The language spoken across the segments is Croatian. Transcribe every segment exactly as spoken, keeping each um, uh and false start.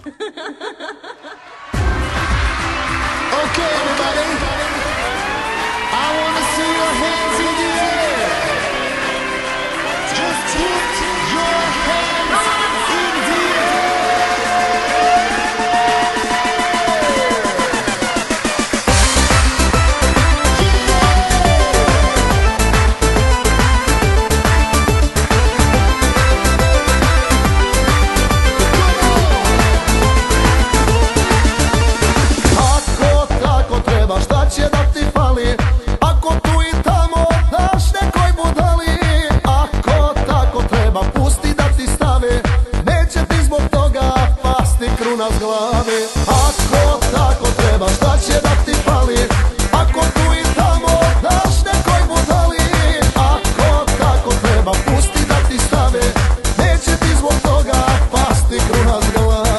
Okay, everybody, I want to see your hands in the air. Just put your hands in the šta će da ti fali, ako tu i tamo daš nekoj budali. Ako tako treba, pusti da ti stave, neće ti zbog toga pasti kruna s glave. Ako tako treba, šta će da ti fali, ako tu i tamo daš nekoj budali. Ako tako treba, pusti da ti stave, neće ti zbog toga pasti kruna s glave.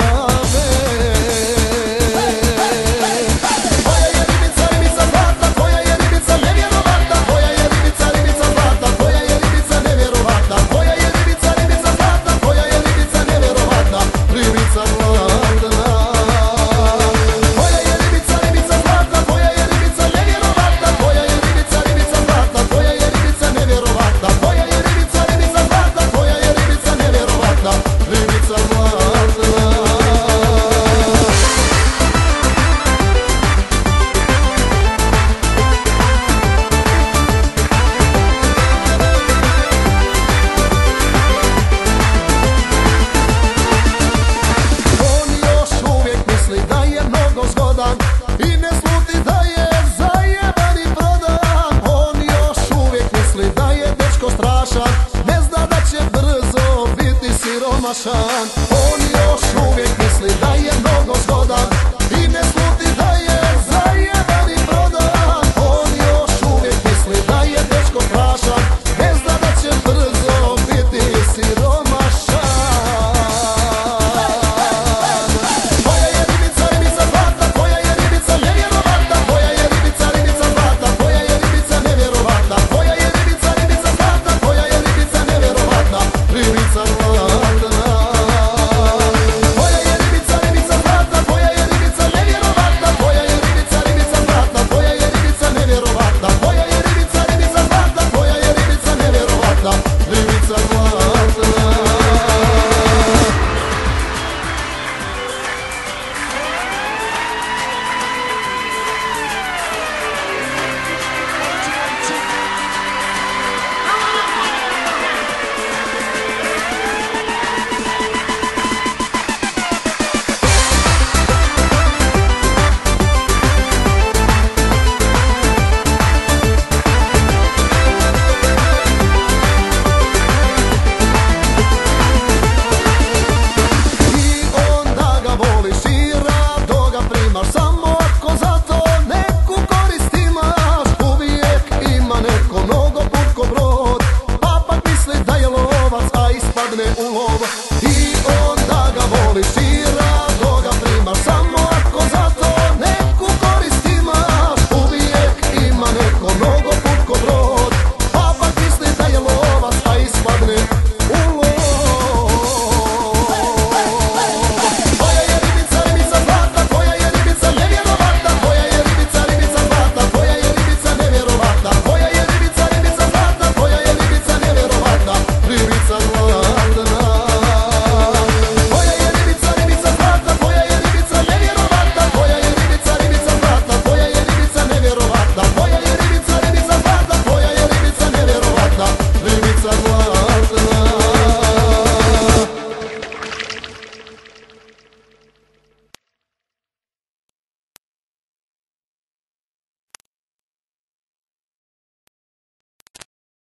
I ne sluti da je zajeban i prodan. On još uvijek misli da je dečko strašan, ne zna da će brzo biti siromašan.